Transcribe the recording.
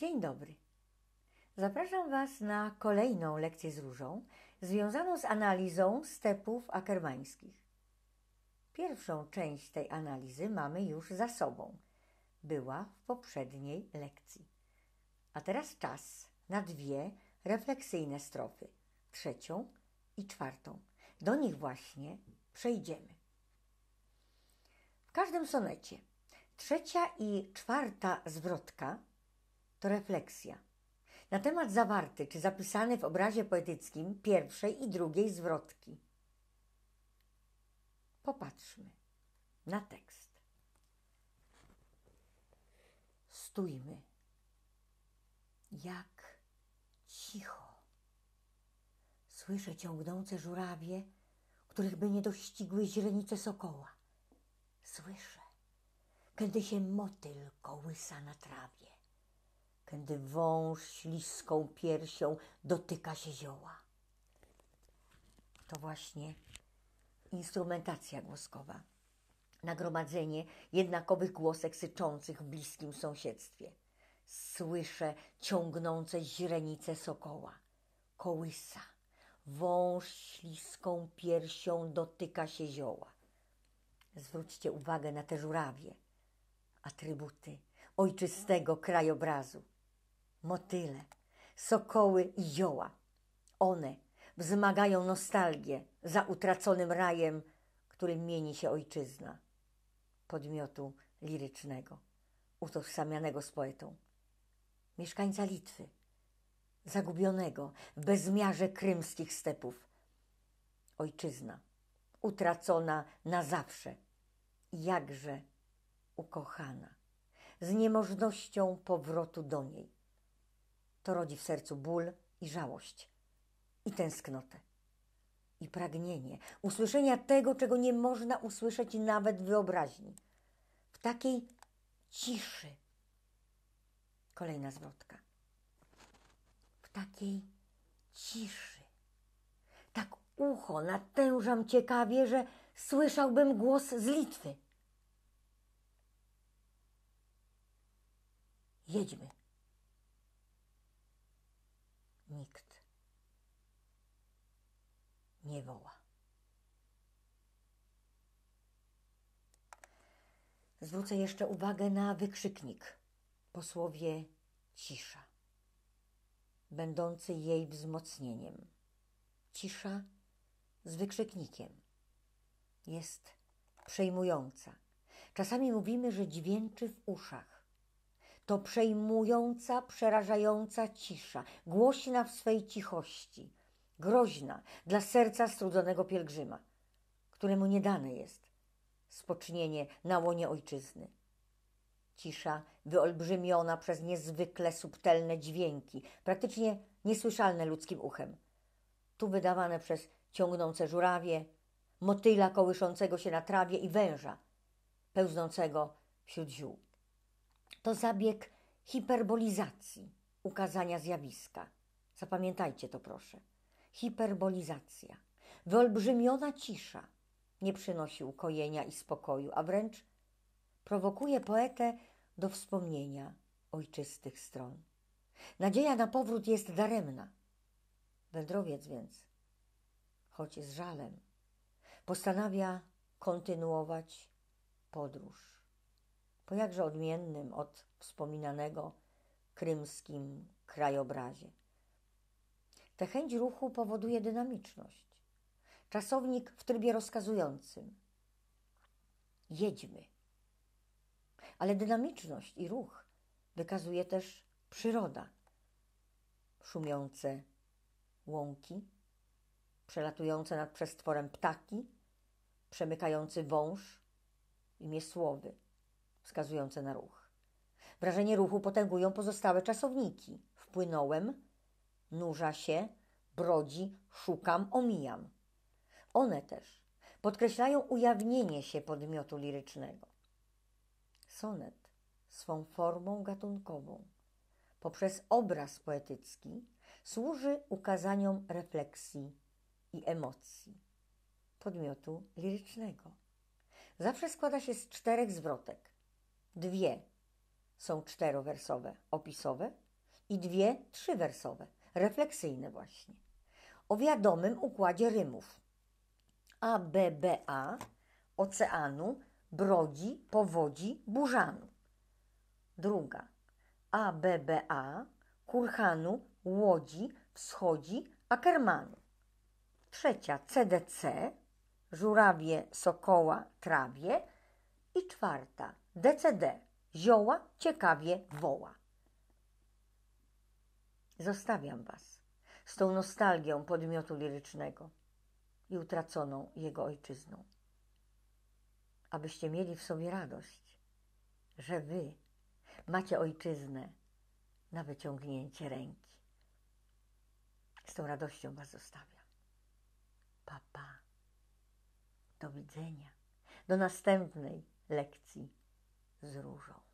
Dzień dobry. Zapraszam Was na kolejną lekcję z różą związaną z analizą stepów akermańskich. Pierwszą część tej analizy mamy już za sobą. Była w poprzedniej lekcji. A teraz czas na dwie refleksyjne strofy, trzecią i czwartą. Do nich właśnie przejdziemy. W każdym sonecie trzecia i czwarta zwrotka to refleksja na temat zawarty czy zapisany w obrazie poetyckim pierwszej i drugiej zwrotki. Popatrzmy na tekst. Stójmy, jak cicho. Słyszę ciągnące żurawie, których by nie dościgły źrenice sokoła. Słyszę, kiedy się motyl kołysa na trawie, kiedy wąż śliską piersią dotyka się zioła. To właśnie instrumentacja głoskowa, nagromadzenie jednakowych głosek syczących w bliskim sąsiedztwie. Słyszę ciągnące źrenice sokoła, kołysa, wąż śliską piersią dotyka się zioła. Zwróćcie uwagę na te żurawie, atrybuty ojczystego krajobrazu. Motyle, sokoły i zioła. One wzmagają nostalgię za utraconym rajem, którym mieni się ojczyzna, podmiotu lirycznego, utożsamianego z poetą. Mieszkańca Litwy, zagubionego w bezmiarze krymskich stepów. Ojczyzna, utracona na zawsze, jakże ukochana, z niemożnością powrotu do niej. To rodzi w sercu ból i żałość, i tęsknotę, i pragnienie usłyszenia tego, czego nie można usłyszeć nawet w wyobraźni. W takiej ciszy. Kolejna zwrotka. W takiej ciszy. Tak ucho natężam ciekawie, że słyszałbym głos z Litwy. Jedźmy. Nikt nie woła. Zwrócę jeszcze uwagę na wykrzyknik po słowie cisza, będący jej wzmocnieniem. Cisza z wykrzyknikiem jest przejmująca. Czasami mówimy, że dźwięczy w uszach. To przejmująca, przerażająca cisza, głośna w swej cichości, groźna dla serca strudzonego pielgrzyma, któremu nie dane jest spocznienie na łonie ojczyzny. Cisza wyolbrzymiona przez niezwykle subtelne dźwięki, praktycznie niesłyszalne ludzkim uchem. Tu wydawane przez ciągnące żurawie, motyla kołyszącego się na trawie i węża pełznącego wśród ziół. To zabieg hiperbolizacji ukazania zjawiska. Zapamiętajcie to, proszę. Hiperbolizacja. Wyolbrzymiona cisza nie przynosi ukojenia i spokoju, a wręcz prowokuje poetę do wspomnienia ojczystych stron. Nadzieja na powrót jest daremna. Wędrowiec więc, choć z żalem, postanawia kontynuować podróż po jakże odmiennym od wspominanego krymskim krajobrazie. Tę chęć ruchu powoduje dynamiczność. Czasownik w trybie rozkazującym. Jedźmy. Ale dynamiczność i ruch wykazuje też przyroda. Szumiące łąki, przelatujące nad przestworem ptaki, przemykający wąż i miesłowy, wskazujące na ruch. Wrażenie ruchu potęgują pozostałe czasowniki. Wpłynąłem, nurza się, brodzi, szukam, omijam. One też podkreślają ujawnienie się podmiotu lirycznego. Sonet swą formą gatunkową poprzez obraz poetycki służy ukazaniom refleksji i emocji podmiotu lirycznego. Zawsze składa się z 4 zwrotek. 2 są czterowersowe, opisowe, i 2 3-wersowe, refleksyjne właśnie, o wiadomym układzie rymów. A, B, B, A, oceanu, brodzi, powodzi, burzanu. Druga. A, B, B, A, kurhanu, łodzi, wschodzi, Ackermanu. Trzecia. C, D, C, żurawie, sokoła, trawie. I czwarta. D, C, D, zioła, ciekawie woła. Zostawiam Was z tą nostalgią podmiotu lirycznego i utraconą jego ojczyzną, abyście mieli w sobie radość, że Wy macie ojczyznę na wyciągnięcie ręki. Z tą radością Was zostawiam. Pa, pa. Do widzenia. Do następnej lekcji z różą.